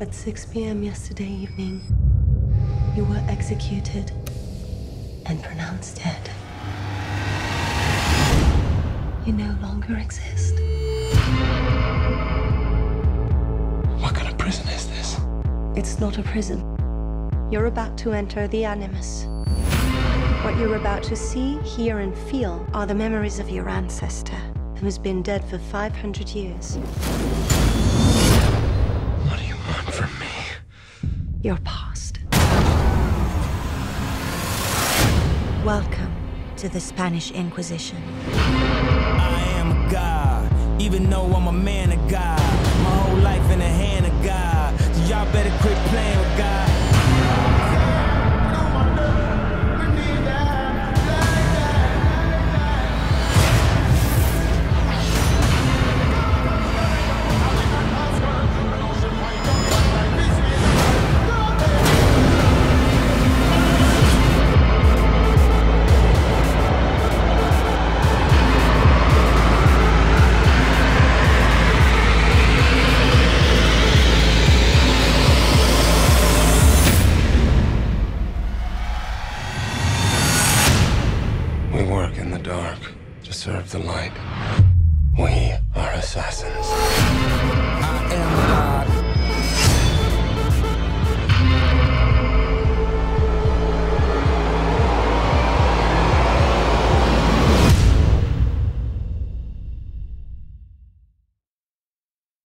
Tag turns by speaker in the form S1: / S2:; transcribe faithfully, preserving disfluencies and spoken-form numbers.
S1: At six p m yesterday evening, you were executed and pronounced dead. You no longer exist.
S2: What kind of prison is this?
S1: It's not a prison. You're about to enter the Animus. What you're about to see, hear, and feel are the memories of your ancestor, who has been dead for five hundred years.
S2: What do you want from me?
S1: Your past.
S3: Welcome to the Spanish Inquisition.
S4: I am a god, even though I'm a man of God. My whole life in the hand of God. So y'all better quit playing with God.